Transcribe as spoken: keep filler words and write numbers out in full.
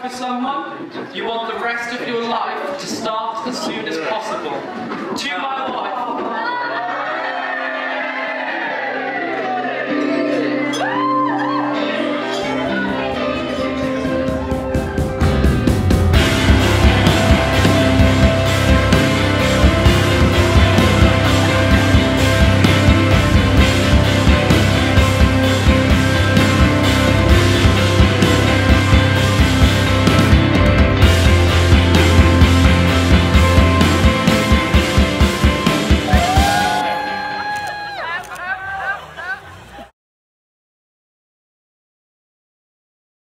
with someone, you want the rest of your life to start as soon as possible. To my wife,